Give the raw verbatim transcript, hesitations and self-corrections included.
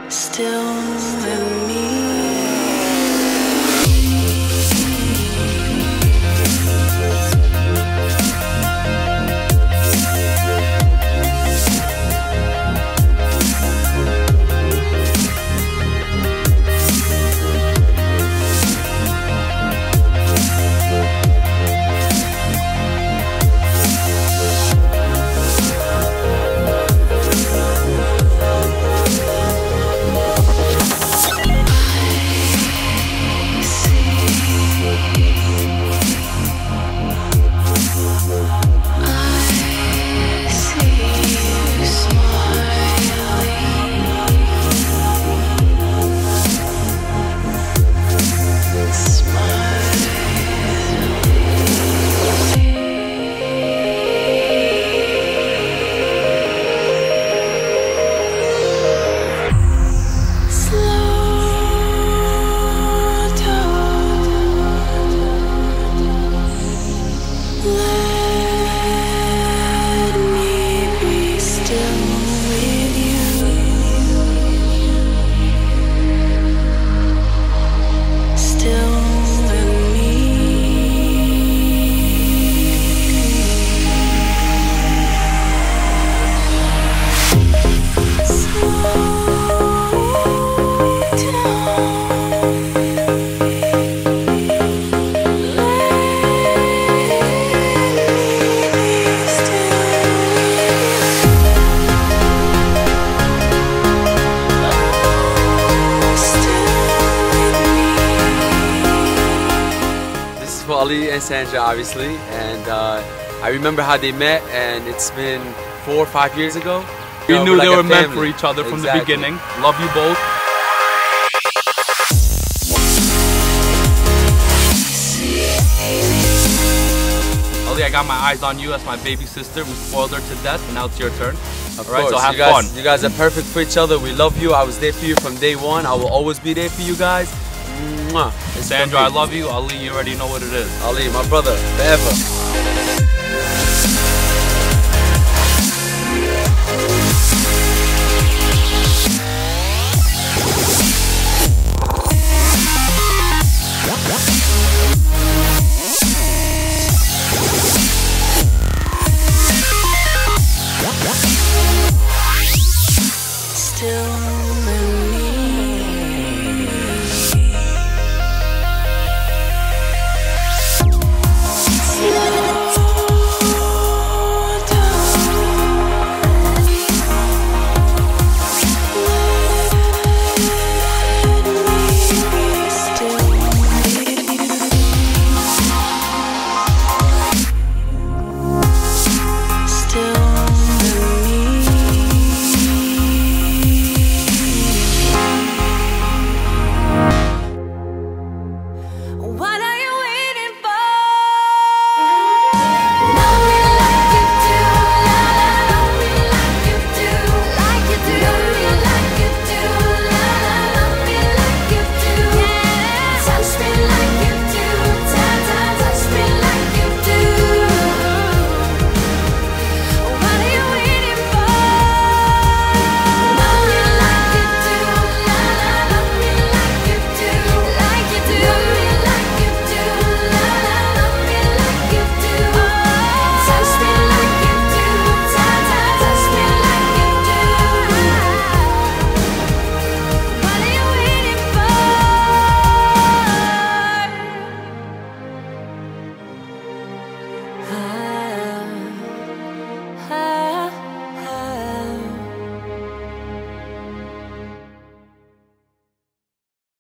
still with me. Ali and Sandra, obviously, and uh, I remember how they met, and it's been four or five years ago. We you know, knew we're like they were family. meant for each other from exactly. the beginning. Love you both. Ali, I got my eyes on you as my baby sister. We spoiled her to death, and now it's your turn. Of All right, course, so have you guys, fun. You guys are perfect for each other. We love you. I was there for you from day one. I will always be there for you guys. Mwah. Sandra, I love you. Ali, you already know what it is. Ali, my brother, forever. Still with me. What